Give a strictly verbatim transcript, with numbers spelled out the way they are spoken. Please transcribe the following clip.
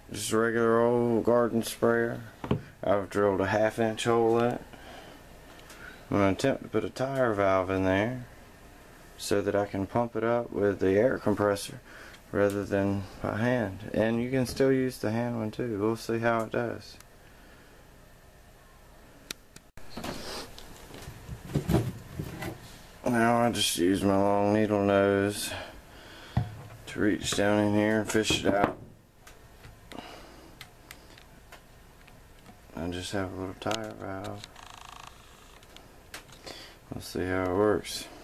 just a regular old garden sprayer. I've drilled a half inch hole in it. I'm going to attempt to put a tire valve in there so that I can pump it up with the air compressor rather than by hand. And you can still use the hand one too. We'll see how it does. Now I just use my long needle nose to reach down in here and fish it out. I just have a little tire valve. Let's see how it works.